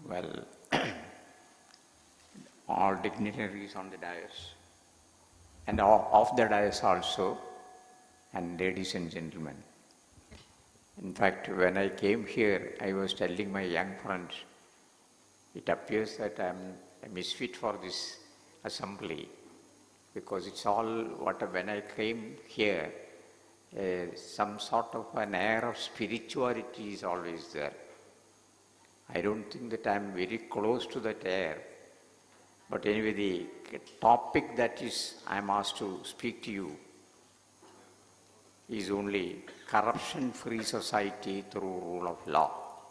Well, all dignitaries on the dais, and off the dais also, and ladies and gentlemen. In fact, when I came here, I was telling my young friends, it appears that I am a misfit for this assembly, because it's all when I came here, some sort of an air of spirituality is always there. I don't think that I am very close to that air. But anyway, the topic that I am asked to speak to you is only corruption-free society through rule of law.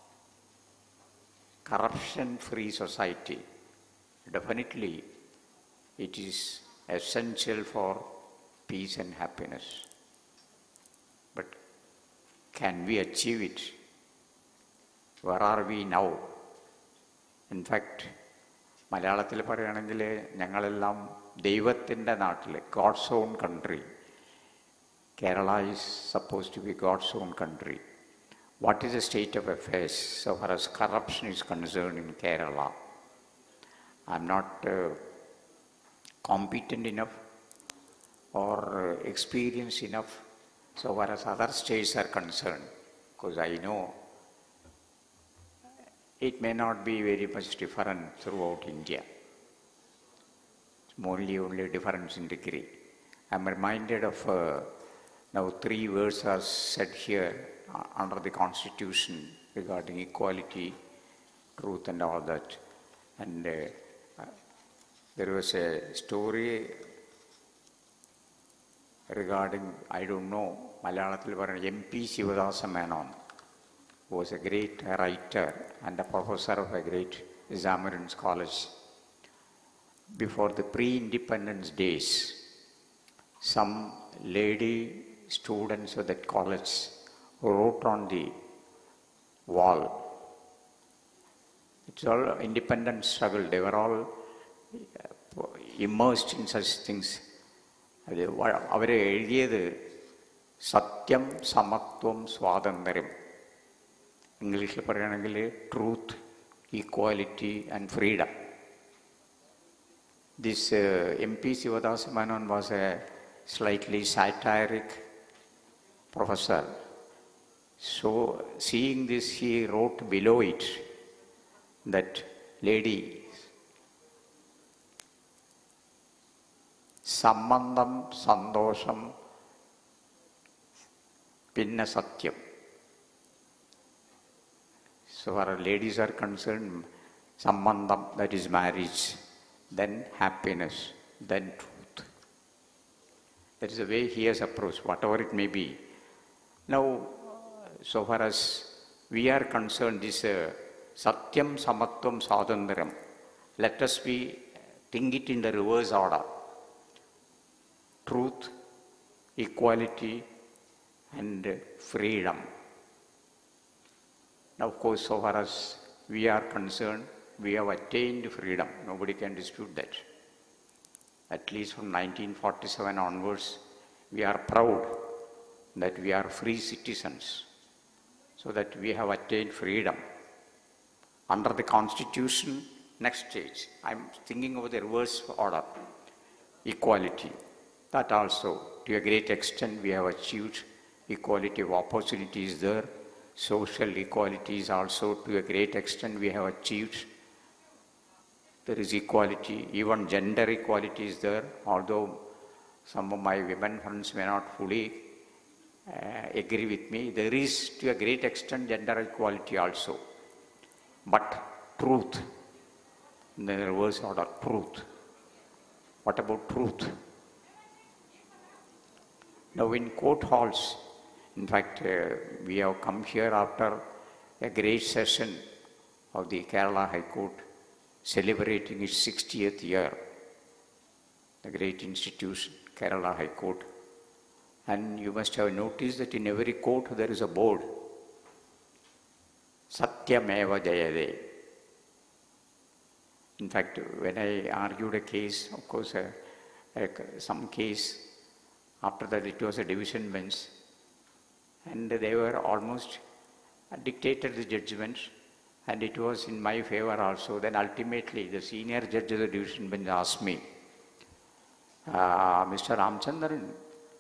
Corruption-free society. Definitely, it is essential for peace and happiness. But can we achieve it? Where are we now? In fact, Malayalam പറയുകയാണെങ്കിൽ ഞങ്ങളെല്ലാം ദൈവത്തിൻ്റെ നാട്ടിൽ, God's own country. Kerala is supposed to be God's own country. What is the state of affairs so far as corruption is concerned in Kerala? I'm not competent enough or experienced enough so far as other states are concerned, because I know it may not be very much different throughout India. It's only difference in degree. I'm reminded of now 3 words are said here under the Constitution regarding equality, truth and all that. And there was a story regarding, I don't know, Malayalam MP Shivadasa Menon, who was a great writer and a professor of a great Zamarin's college. Before the pre-independence days, some lady students of that college wrote on the wall. It's all independence struggle. They were all immersed in such things. അവരെ എഴുതിയത് സത്യം, സമത്വം, സ്വാതന്ത്ര്യം. ഇംഗ്ലീഷിൽ പറയുകയാണെങ്കിൽ truth, equality and freedom. This MP Shivadasa Menon was a slightly satiric professor. So, seeing this, he wrote below it that lady, sambandham, sandosham, pinna satyam. So far as ladies are concerned, sambandham, that is marriage, then happiness, then truth. That is the way he has approached, whatever it may be. Now, so far as we are concerned, this satyam, samatvam, swadandram, let us think it in the reverse order. Truth, equality and freedom. Now, of course, so far as we are concerned, we have attained freedom. Nobody can dispute that. At least from 1947 onwards, we are proud that we are free citizens, so that we have attained freedom. Under the Constitution, next stage, I'm thinking of the reverse order, equality. That also, to a great extent, we have achieved equality of opportunities there. Social equality is also, to a great extent, we have achieved. There is equality, even gender equality is there, although some of my women friends may not fully agree with me. There is, to a great extent, gender equality also. But truth, in the reverse order, truth. What about truth? Now in court halls, in fact, we have come here after a great session of the Kerala High Court celebrating its 60th year, the great institution, Kerala High Court. And you must have noticed that in every court there is a board, Satyameva Jayade. In fact, when I argued a case, of course, some case, after that it was a division bench, and they were almost dictated the judgment, and it was in my favor also. Then ultimately, the senior judge of the division bench asked me, Mr. Ramachandran,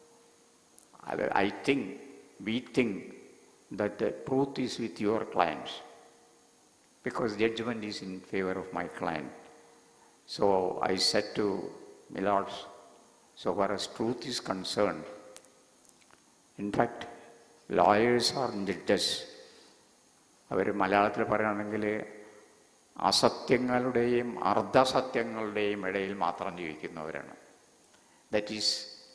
we think that the truth is with your clients, because judgment is in favor of my client. So I said to my lords, so far as truth is concerned, in fact, lawyers are judges. അവർ മലയാളത്തിൽ പറയുകയാണെങ്കിൽ അസത്യങ്ങളുടെയും അർദ്ധസത്യങ്ങളുടെയും ഇടയിൽ മാത്രം ജീവിക്കുന്നവരാണ്. That is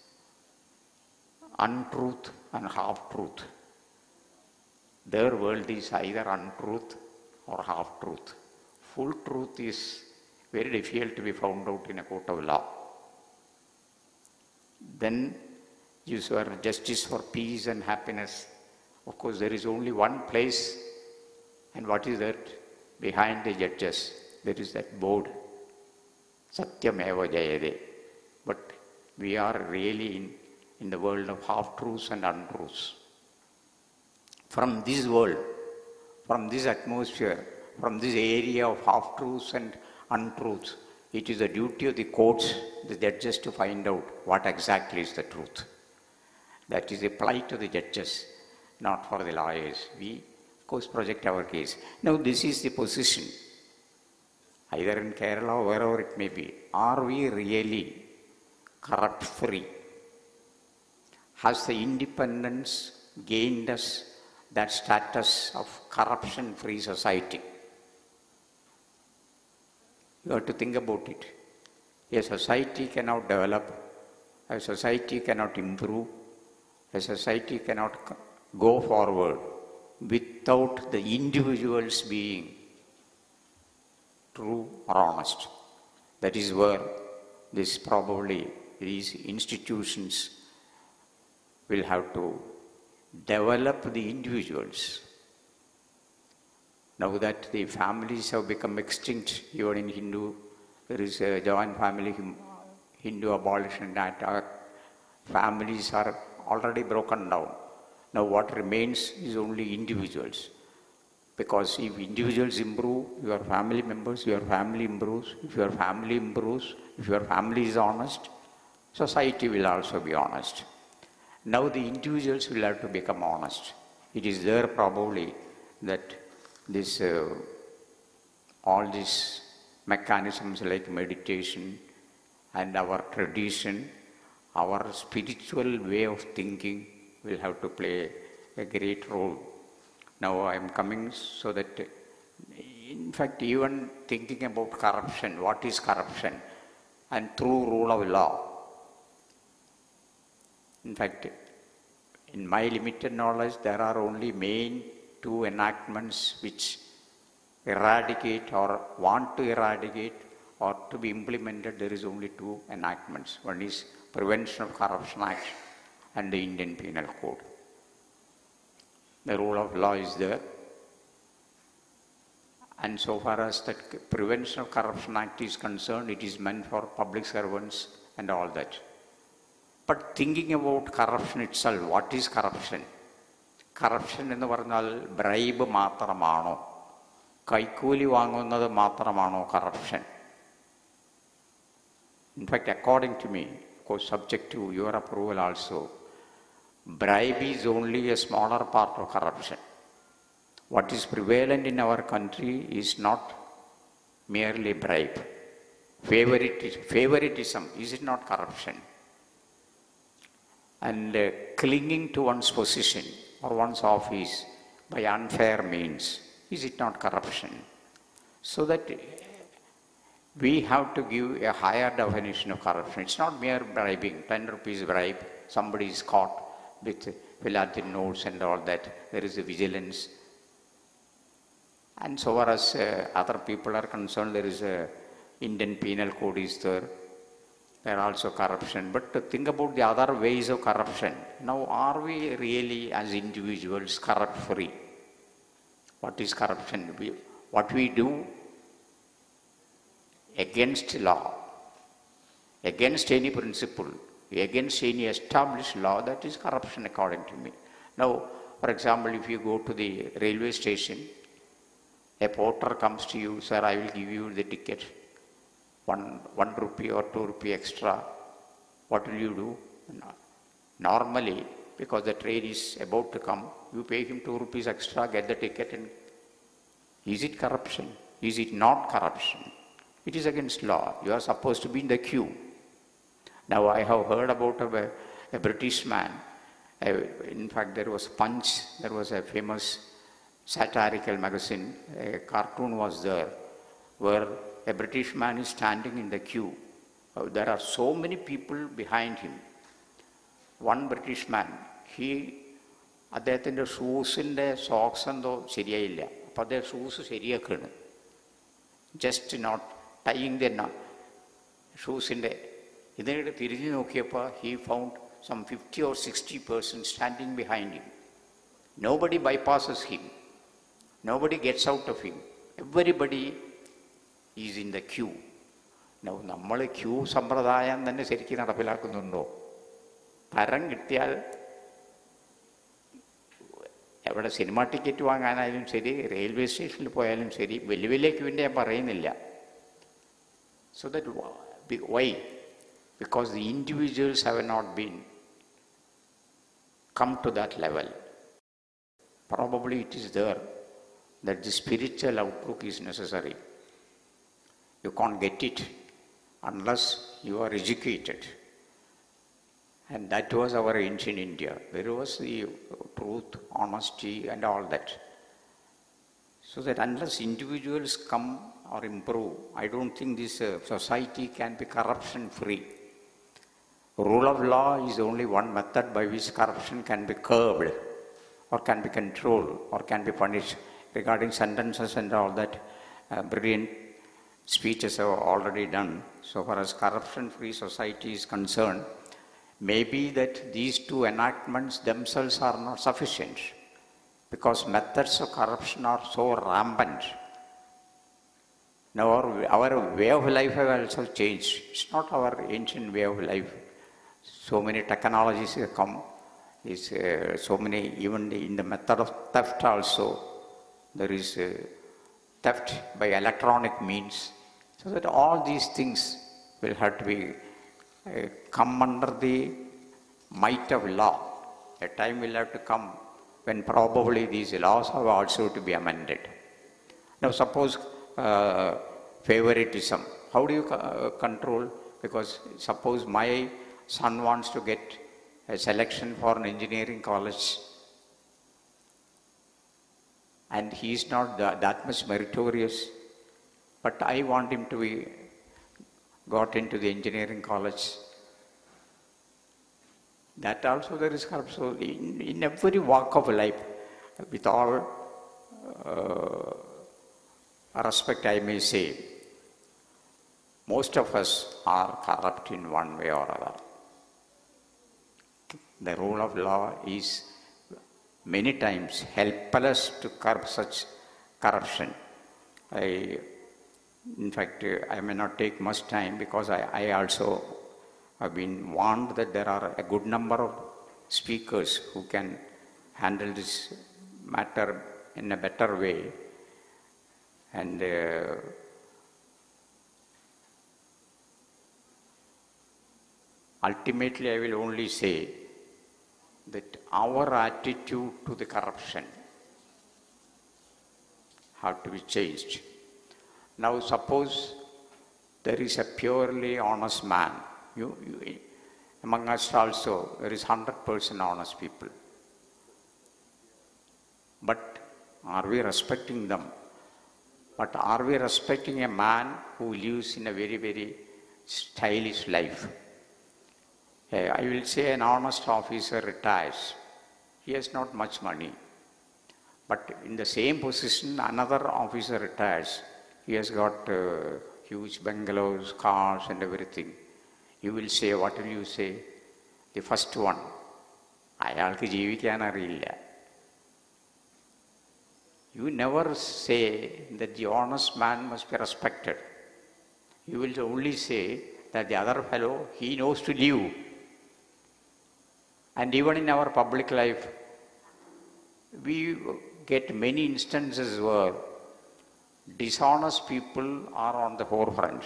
untruth and half-truth. Their world is either untruth or half-truth. Full truth is very difficult to be found out in a court of law. Then you swear justice for peace and happiness. Of course, there is only one place, and what is that? Behind the judges, there is that board, Satyameva Jayade. But we are really in the world of half-truths and untruths. From this world, from this atmosphere, from this area of half-truths and untruths, it is the duty of the courts, the judges, to find out what exactly is the truth. That is applied to the judges, not for the lawyers. We, of course, project our case. Now, this is the position, either in Kerala or wherever it may be. Are we really corrupt-free? Has the independence gained us that status of corruption-free society? You have to think about it. A society cannot develop, a society cannot improve, a society cannot go forward without the individuals being true or honest. That is where these institutions will have to develop the individuals. Now that the families have become extinct, even in Hindu, there is a joint family Hindu abolition act. Families are already broken down. Now what remains is only individuals. Because if individuals improve, your family members, your family improves. If your family improves, if your family is honest, society will also be honest. Now the individuals will have to become honest. It is there probably that all these mechanisms like meditation and our tradition, our spiritual way of thinking will have to play a great role. Now I am coming so that, in fact, even thinking about corruption, what is corruption? And through rule of law. In fact, in my limited knowledge, there are only main two enactments which eradicate or want to eradicate or to be implemented. There is only two enactments. One is Prevention of Corruption Act and the Indian Penal Code. The rule of law is there. And so far as the Prevention of Corruption Act is concerned, it is meant for public servants and all that. But thinking about corruption itself, what is corruption? Corruption എന്ന് പറഞ്ഞാൽ bribe മാത്രമാണോ, കൈക്കൂലി വാങ്ങുന്നത് മാത്രമാണോ corruption? In fact, according to me, of course, subject to your approval also, bribe is only a smaller part of corruption. What is prevalent in our country is not merely bribe. Favoritism, is it not corruption? And clinging to one's position or one's office by unfair means, is it not corruption? So that we have to give a higher definition of corruption. It's not mere bribing, 10 rupees bribe, somebody is caught with philanthropic notes and all that, there is a vigilance. And so far as other people are concerned, there is a Indian Penal Code is there. There are also corruption. But to think about the other ways of corruption, now are we really as individuals corrupt-free? What is corruption? What we do against law, against any principle, against any established law, that is corruption according to me. Now, for example, if you go to the railway station, A porter comes to you, sir, I will give you the ticket, one rupee or 2 rupee extra. What will you do? Normally, because the train is about to come, you pay him 2 rupees extra, get the ticket, and is it corruption? Is it not corruption? It is against law. You are supposed to be in the queue. Now I have heard about a British man. In fact, there was Punch, there was a famous satirical magazine, a cartoon was there, where a British man is standing in the queue. There are so many people behind him. One British man, അദ്ദേഹത്തിൻ്റെ ഷൂസിൻ്റെ socks എന്തോ ശരിയായില്ല. അപ്പോൾ അദ്ദേഹം shoes ശരിയാക്കുകയാണ്. Just not tying the ഷൂസിൻ്റെ ഇതിനിടെ തിരിഞ്ഞു നോക്കിയപ്പോൾ he found some 50 or 60 persons standing behind him. Nobody bypasses him. Nobody gets out of him. Everybody is in the queue. Now, നമ്മൾ ക്യൂ സമ്പ്രദായം തന്നെ ശരിക്കും നടപ്പിലാക്കുന്നുണ്ടോ? തരം കിട്ടിയാൽ എവിടെ സിനിമ ടിക്കറ്റ് വാങ്ങാനായാലും ശരി, റെയിൽവേ സ്റ്റേഷനിൽ പോയാലും ശരി, വലിയ വലിയ ക്യൂവിൻ്റെ ഞാൻ പറയുന്നില്ല. So that why? Because the individuals have not been come to that level. Probably it is there that the spiritual outlook is necessary. You can't get it unless you are educated. And that was our ancient India. There was the truth, honesty and all that. So that unless individuals come or improve, I don't think this society can be corruption free. Rule of law is only one method by which corruption can be curbed or can be controlled or can be punished. Regarding sentences and all that, brilliant speeches have already done. So far as corruption-free society is concerned, maybe that these two enactments themselves are not sufficient because methods of corruption are so rampant. Now our way of life has also changed. It's not our ancient way of life. So many technologies have come. So many, even in the method of theft also, there is theft by electronic means. So that all these things will have to be come under the might of law. A time will have to come when probably these laws have also to be amended. Now suppose favoritism. How do you control? Because suppose my son wants to get a selection for an engineering college and he is not that much meritorious, but I want him to be got into the engineering college. That also there is corruption. So in every walk of life, with all respect I may say, most of us are corrupt in one way or other. The rule of law is many times helpless to curb such corruption. In fact, I may not take much time because I also have been warned that there are a good number of speakers who can handle this matter in a better way. And ultimately, I will only say that our attitude to the corruption have to be changed. Now suppose there is a purely honest man. Among us also, there is 100% honest people. But are we respecting them? But are we respecting a man who lives in a very, very stylish life? I will say an honest officer retires. He has not much money. But in the same position, another officer retires. He has got huge bungalows, cars and everything. You will say, what will you say? The first one, ayalku jeevikkan ariyilla. You never say that the honest man must be respected. You will only say that the other fellow, he knows to live. And even in our public life, we get many instances where dishonest people are on the forefront.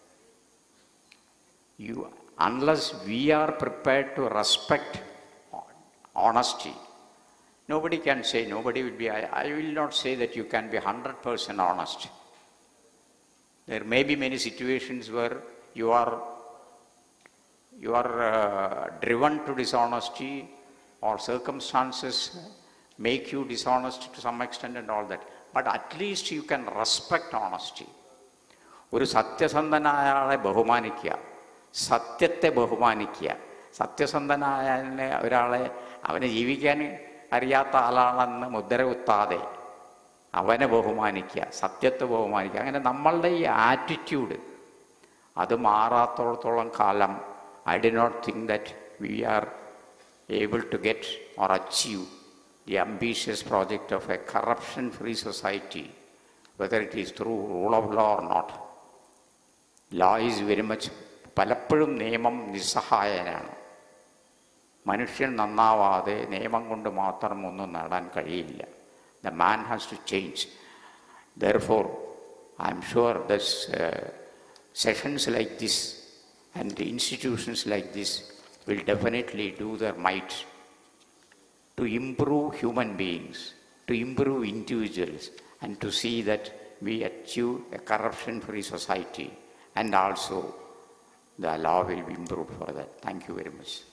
Unless we are prepared to respect honesty, nobody can say, nobody will be, I will not say that you can be 100% honest. There may be many situations where you are driven to dishonesty, or circumstances make you dishonest to some extent and all that. But at least you can respect honesty. ഒരു സത്യസന്ധനായ ബഹുമാനിക്കുക, സത്യത്തെ ബഹുമാനിക്കുക. സത്യസന്ധനായ ഒരാളെ അവനെ ജീവിക്കാൻ അറിയാത്ത ആളാണെന്ന് മുദ്ര കുത്താതെ അവനെ ബഹുമാനിക്കുക, സത്യത്തെ ബഹുമാനിക്കുക. അങ്ങനെ നമ്മളുടെ ഈ ആറ്റിറ്റ്യൂഡ് അത് മാറാത്തോളത്തോളം കാലം I do not think that we are able to get or achieve the ambitious project of a corruption-free society, whether it is through rule of law or not. Law is very much, പലപ്പോഴും നിയമം നിസ്സഹായനാണ്. മനുഷ്യൻ നന്നാവാതെ നിയമം കൊണ്ട് മാത്രം ഒന്നും നേടാൻ കഴിയില്ല. The man has to change. Therefore, I am sure that sessions like this and institutions like this will definitely do their might to improve human beings, to improve individuals, and to see that we achieve a corruption-free society, and also the law will be improved for that. Thank you very much.